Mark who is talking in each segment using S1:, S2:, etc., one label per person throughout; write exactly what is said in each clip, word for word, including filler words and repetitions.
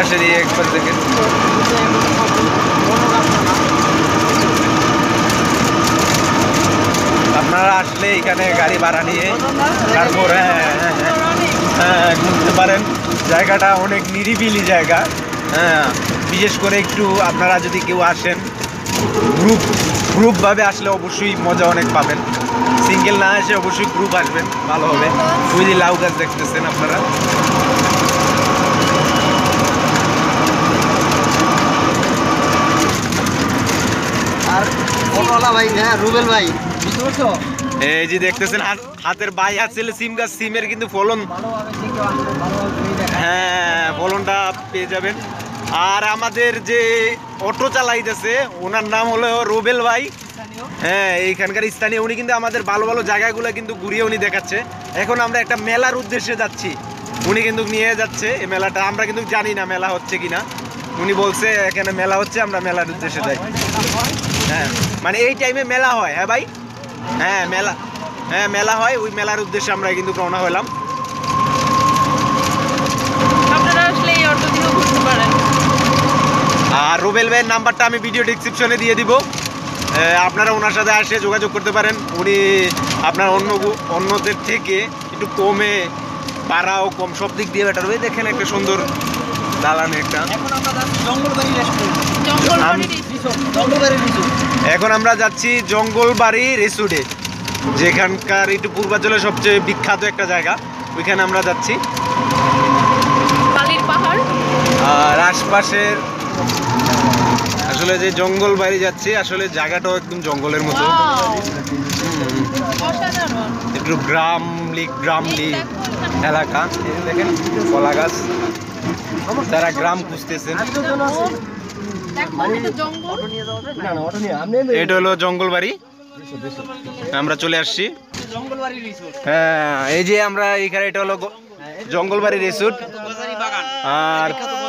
S1: পাশে দিয়ে একবার দেখেন। আপনারা আসলে এখানে গাড়ি ভাড়া নিয়ে তারপর হ্যাঁ হ্যাঁ হ্যাঁ ঘুরতে পারেন। জায়গাটা অনেক নিরিবিলি জায়গা, হ্যাঁ বিশেষ করে একটু আপনারা যদি কেউ আসেন গ্রুপ গ্রুপভাবে আসলে অবশ্যই মজা অনেক পাবেন। সিঙ্গেল না এসে অবশ্যই গ্রুপ আসবেন, ভালো হবে। ওই যে লাউ গাছ দেখতেছেন আপনারা।
S2: আর ভাই হ্যাঁ রুবেল ভাই বুঝতে পারছো,
S1: এই যে দেখতেছেন হাতের বাই হাত ছেলে সিম গাছ, সিমের কিন্তু ফলন হ্যাঁ ফলনটা পেয়ে যাবেন। আর আমাদের যে অটো চালাইতেছে ওনার নাম হলো রুবেল ভাই, হ্যাঁ এইখানকার স্থানীয়। উনি কিন্তু আমাদের ভালো ভালো জায়গাগুলো কিন্তু ঘুরিয়ে উনি দেখাচ্ছে। এখন আমরা একটা মেলার উদ্দেশ্যে যাচ্ছি, উনি কিন্তু নিয়ে যাচ্ছে এই মেলাটা। আমরা কিন্তু জানি না মেলা হচ্ছে কিনা, উনি বলছে এখানে মেলা হচ্ছে, আমরা মেলার উদ্দেশ্যে যাই। হ্যাঁ মানে এই টাইমে মেলা হয়। হ্যাঁ ভাই, হ্যাঁ মেলা, হ্যাঁ মেলা হয়, ওই মেলার উদ্দেশ্যে আমরা কিন্তু রওনা হলাম।
S3: আপনারা আসলে এই অটো দিয়েও ঘুরতে পারেন।
S1: আর রুবেল ভাইয়ের নাম্বারটা আমি ভিডিও ডেসক্রিপশনে দিয়ে দিব, আপনারা ওনার সাথে আসে যোগাযোগ করতে পারেন। উনি আপনার অন্য অন্যদের থেকে একটু কমে, ভাড়াও কম, সব দিক দিয়ে বেটার হবে। দেখেন একটা সুন্দর দালান একটা। এখন আমরা যাচ্ছি জঙ্গলবাড়ি রিসোর্টে, যেখানকার একটু পূর্বাঞ্চলের সবচেয়ে বিখ্যাত একটা জায়গা, ওইখানে আমরা যাচ্ছি। আর আশপাশের আসলে যে জঙ্গল বাড়ি যাচ্ছি, আসলে জায়গাটাও একদম জঙ্গলের মতো, একটু গ্রামলি গ্রামলি এলাকা। দেখেন কলা গাছ, যারা গ্রাম খুঁজতেছেন। এটা হলো জঙ্গল বাড়ি, আমরা চলে আসছি। হ্যাঁ এই যে আমরা এখানে, এটা হলো জঙ্গলবাড়ি রিসোর্ট। আর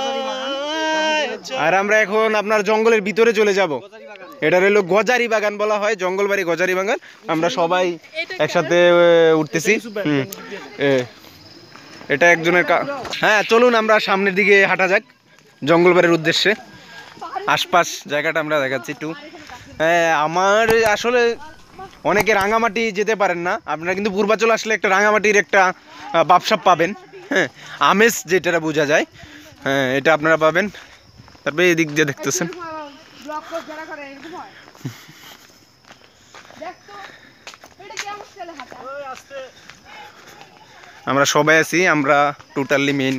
S1: আর আমরা এখন আপনার জঙ্গলের ভিতরে চলে যাব। এটা হলো গজারি বাগান বলা হয়, জঙ্গলবাড়ি গজারি বাগান। আমরা সবাই একসাথে উঠতেছি। এটা একজনের, হ্যাঁ চলুন আমরা সামনের দিকে হাঁটা যাক জঙ্গলবাড়ির উদ্দেশ্যে। আশপাশ জায়গাটা আমরা দেখাচ্ছি একটু। হ্যাঁ আমার আসলে অনেকে রাঙামাটি যেতে পারেন না, আপনারা কিন্তু পূর্বাঞ্চল আসলে একটা রাঙামাটির একটা বাপসাপ পাবেন, হ্যাঁ আমেজ যেটা বোঝা যায়, হ্যাঁ এটা আপনারা পাবেন। তারপরে এদিক দিয়ে দেখতেছেন আমরা সবাই আছি, আমরা টোটালি মেইন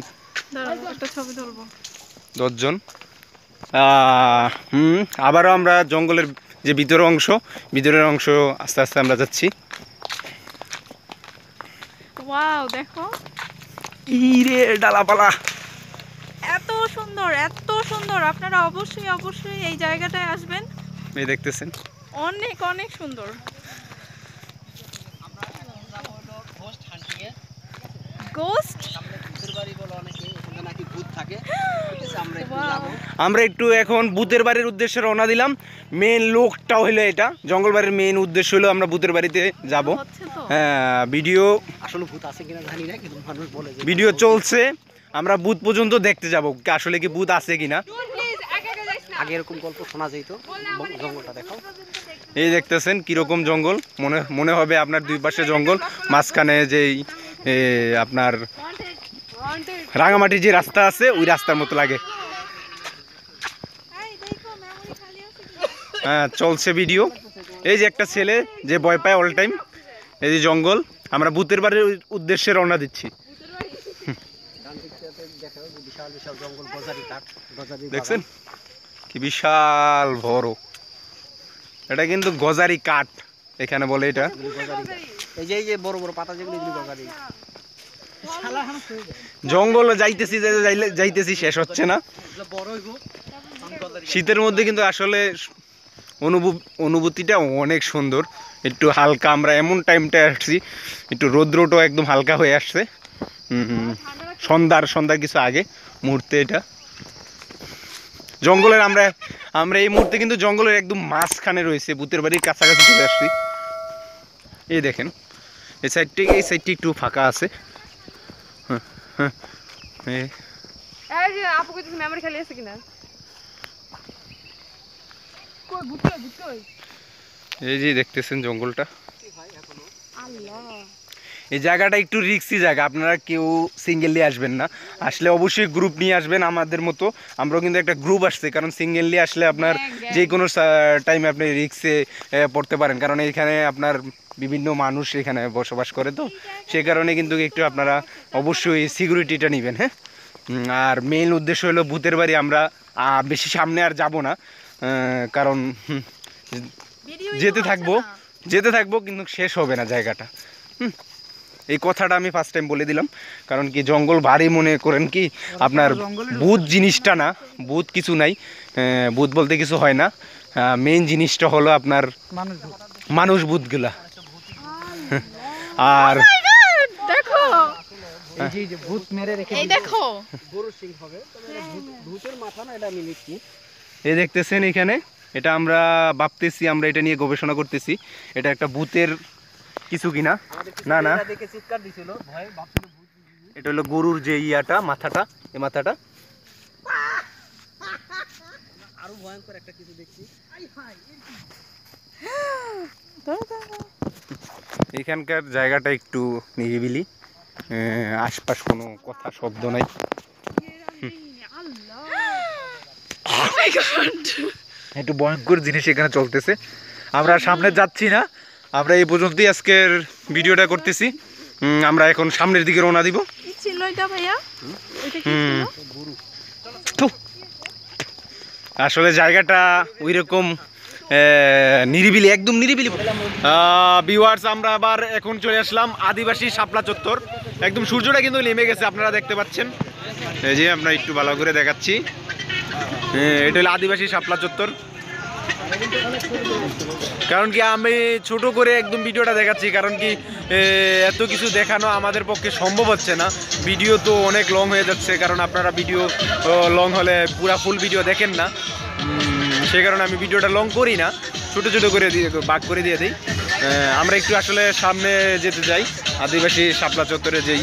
S1: দশজন। হুম আবারও আমরা জঙ্গলের যে ভিতরের অংশ, ভিতরের অংশ আস্তে আস্তে আমরা যাচ্ছি।
S3: ওয়াও দেখো,
S1: ইরে ডালাপালা
S3: এত সুন্দর, এত সুন্দর। আপনারা অবশ্যই অবশ্যই এই জায়গাটায় আসবেন।
S1: এই দেখতেছেন
S3: অনেক অনেক সুন্দর। গোস্ট
S1: আমরা একটু এখন ভূতের বাড়ির উদ্দেশ্যে রওনা দিলাম। মেন লোকটা হইলো এটা, জঙ্গলবাড়ির মেন উদ্দেশ্য হলো আমরা ভূতের বাড়িতে যাব। হ্যাঁ ভিডিও আসলে ভূত আছে কিনা জানি না, কিন্তু মানুষ বলে ভিডিও চলছে, আমরা ভূত পর্যন্ত দেখতে যাব, আসলে কি ভূত আছে কিনা। আগে এরকম গল্প শোনা যেত। জঙ্গলটা দেখো, এই দেখতেছেন কিরকম জঙ্গল, মনে মনে হবে আপনার দুই পাশে জঙ্গল, মাঝখানে যেই আপনার রাঙামাটি যে রাস্তা আছে ওই রাস্তার মতো লাগে। হ্যাঁ চলছে ভিডিও। এই যে একটা ছেলে যে ভয় পায় অল টাইম। এই যে জঙ্গল, আমরা ভূতের বাড়ির উদ্দেশ্যে রওনা দিচ্ছি। দেখছেন কি বিশাল বড়, এটা কিন্তু গজারি কাঠ এখানে বলে। এটা এই যে এই যে বড় বড় পাতা যেগুলো, গজারি। জঙ্গল যাইতেছি যাইতেছি শেষ হচ্ছে না। শীতের মধ্যে কিন্তু আসলে অনুভূতিটা অনেক সুন্দর। একটু হালকা, আমরা এমন টাইমটায় আসছি একটু রৌদ্রটাও একদম হালকা হয়ে আসছে। হুম সন্ধ্যার সন্ধ্যার কিছু আগে মুহূর্তে এটা জঙ্গলের, আমরা আমরা এই মুহূর্তে কিন্তু জঙ্গলের একদম মাঝখানে রয়েছে, ভূতের বাড়ির কাছাকাছি চলে আসছি। এই দেখেন এই সাইডটি, এই সাইডটি একটু ফাঁকা আছে। হ্যাঁ হ্যাঁ
S4: আপু কইতেছে মেমরি খালি আছে কিনা কই বুঝতে বুঝতে
S1: এই যে দেখতেছেন জঙ্গলটা,
S4: আল্লাহ
S1: এই জায়গাটা একটু রিস্কি জায়গা, আপনারা কেউ সিঙ্গেলি আসবেন না, আসলে অবশ্যই গ্রুপ নিয়ে আসবেন আমাদের মতো। আমরাও কিন্তু একটা গ্রুপ আসছে, কারণ সিঙ্গেলি আসলে আপনার যে কোনো টাইমে আপনি রিস্কে পড়তে পারেন, কারণ এখানে আপনার বিভিন্ন মানুষ এখানে বসবাস করে, তো সেই কারণে কিন্তু একটু আপনারা অবশ্যই সিকিউরিটিটা নেবেন। হ্যাঁ, আর মেইন উদ্দেশ্য হলো ভূতের বাড়ি আমরা আহ, বেশি সামনে আর যাব না, আহ, কারণ হুম, যেতে থাকবো যেতে থাকবো কিন্তু শেষ হবে না জায়গাটা। হুম, এই কথাটা আমি ফার্স্ট টাইম বলে দিলাম, কারণ কি জঙ্গল ভারী মনে করেন কি আপনার ভূত জিনিসটা না, ভূত কিছু নাই, ভূত বলতে কিছু হয় না, মেইন জিনিসটা হলো আপনার মানুষ ভূতগুলা। আর
S3: দেখো
S2: এই যে ভূত মেরে রেখে
S3: এই দেখো
S2: গরু সিং হবে, তবে ভূতের মাথা না, এটা আমি লিখছি।
S1: এই দেখতেছেন এখানে, এটা আমরা ভাবতেছি, আমরা এটা নিয়ে গবেষণা করতেছি, এটা একটা ভূতের কিছু কিনা। না না,
S2: দেখে চিৎকার দিছিল, ভয় ভাবছিল ভূত।
S1: এটা হলো গরুর যে ইয়াটা, মাথাটা, এই মাথাটা।
S2: আরো ভয়ঙ্কর একটা কিছু দেখছি।
S1: এখানকার জায়গাটা একটু নিরিবিলি, আশপাশ কোনো কথা শব্দ নাই। একটু ভয়ঙ্কর জিনিস এখানে চলতেছে, আমরা সামনে যাচ্ছি না, আমরা এই পর্যন্তই আজকের ভিডিওটা করতেছি। আমরা এখন সামনের দিকে রওনা দিব।
S3: কি ছিল এটা ভাইয়া? এটা কি
S1: হুম,
S3: ছিল?
S1: থু। আসলে জায়গাটা ওই রকম নিরিবিলি, একদম নিরিবিলি। ভিউয়ার্স, আমরা আবার এখন চলে আসলাম আদিবাসী শাপলা চত্বর। একদম সূর্যটা কিন্তু নেমে গেছে, আপনারা দেখতে পাচ্ছেন। এই যে আমরা একটু ভালো করে দেখাচ্ছি, এটা হলো আদিবাসী শাপলা চত্বর। কারণ কি আমি ছোট করে একদম ভিডিওটা দেখাচ্ছি, কারণ কি এত কিছু দেখানো আমাদের পক্ষে সম্ভব হচ্ছে না, ভিডিও তো অনেক লং হয়ে যাচ্ছে, কারণ আপনারা ভিডিও লং হলে পুরা ফুল ভিডিও দেখেন না, সেই কারণে আমি ভিডিওটা লং করি না, ছোটো ছোটো করে দিয়ে ভাগ করে দিয়ে দিই। আমরা একটু আসলে সামনে যেতে চাই, আদিবাসী শাপলা চত্বরে যেই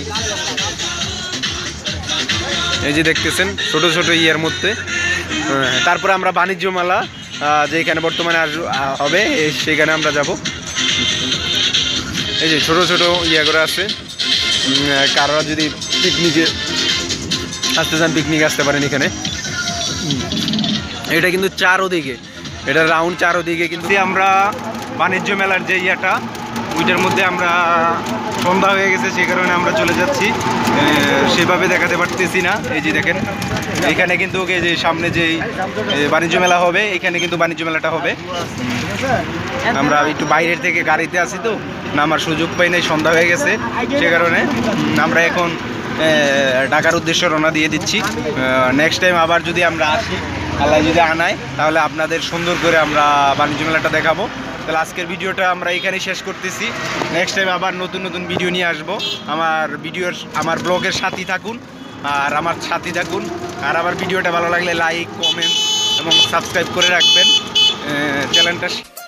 S1: এই যে দেখতেছেন ছোট ছোট ইয়ের মধ্যে। তারপরে আমরা বাণিজ্য মেলা যেখানে বর্তমানে হবে সেখানে আমরা যাব। এই যে ছোট ছোট ইয়ে করে আছে, কারোরা যদি পিকনিকে আসতে চান পিকনিক আসতে পারেন এখানে। এটা কিন্তু চারোদিকে, এটা রাউন্ড চারোদিকে কিন্তু আমরা বাণিজ্য মেলার যে ইয়েটা ওইটার মধ্যে আমরা সন্ধ্যা হয়ে গেছে, সেই কারণে আমরা চলে যাচ্ছি, সেভাবে দেখাতে পারতেছি না। এই যে দেখেন এখানে কিন্তু এই যে সামনে যেই বাণিজ্য মেলা হবে, এখানে কিন্তু বাণিজ্য মেলাটা হবে। আমরা একটু বাইরের থেকে গাড়িতে আসি, তো নামার সুযোগ পাই নাই, সন্ধ্যা হয়ে গেছে, সে কারণে আমরা এখন ঢাকার উদ্দেশ্যে রওনা দিয়ে দিচ্ছি। নেক্সট টাইম আবার যদি আমরা আসি, আল্লাহ যদি আনায়, তাহলে আপনাদের সুন্দর করে আমরা বাণিজ্য মেলাটা দেখাবো। তাহলে আজকের ভিডিওটা আমরা এখানেই শেষ করতেছি, নেক্সট টাইম আবার নতুন নতুন ভিডিও নিয়ে আসবো। আমার ভিডিওর আমার ব্লগের সাথেই থাকুন, আর আমার সাথেই থাকুন, আর আমার ভিডিওটা ভালো লাগলে লাইক, কমেন্ট এবং সাবস্ক্রাইব করে রাখবেন চ্যানেলটা।